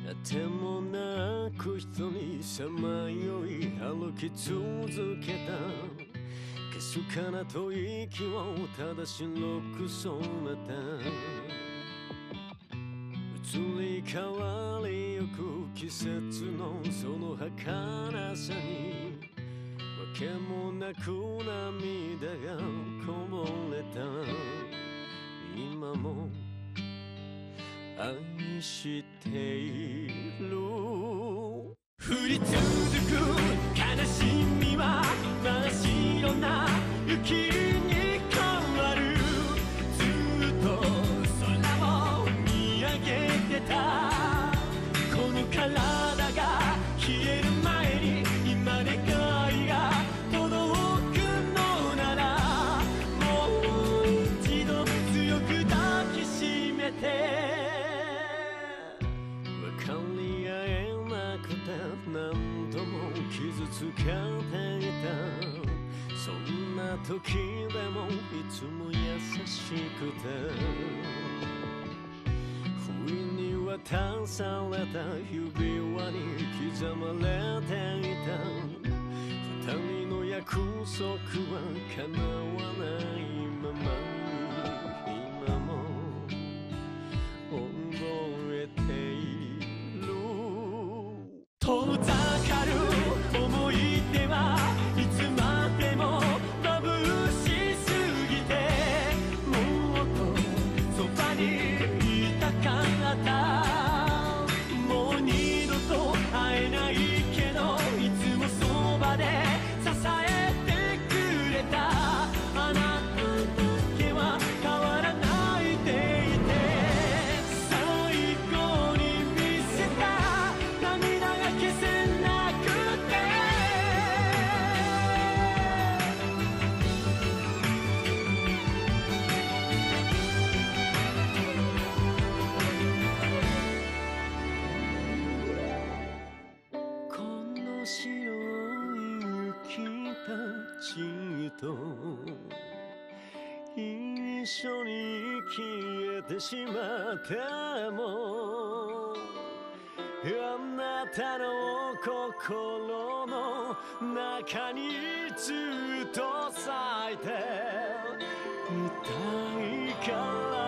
あてもなく一人さまよい歩き続けたかすかな吐息をただ白く染めた移り変わりゆく季節のその儚さにわけもなく涙がこぼれた今も愛している降り続く悲しみは真っ白な雪に変わるずっと空を見上げてたこの体が消える前に今願いが届くのならもう一度強く抱きしめて分かり合えなくて何度も傷つけていたそんな時でもいつも優しくて不意に渡された指輪に刻まれていた二人の約束は叶わないまま今も覚えている遠ざかる思い出はいつまでも眩しすぎてもっとそばにいたかったもう二度と会えないけどいつもそばで支えてくれたあなただけは変わらないでいて最後に見せた涙が消せなくてこの白い雪たちと一緒に消えてしまってもあなたの心の中にずっと咲いていたい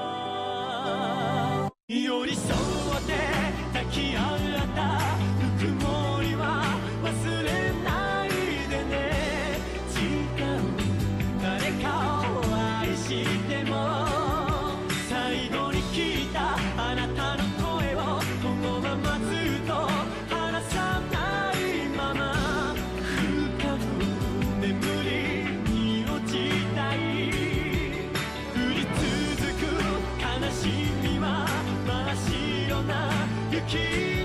から寄り添って抱き合ったぬくもりは忘れないでね違う誰かを愛しても最後に聞いたあなたの声をこのままずっと離さないまま深く眠りに落ちたい降り続く悲しみは真っ白な雪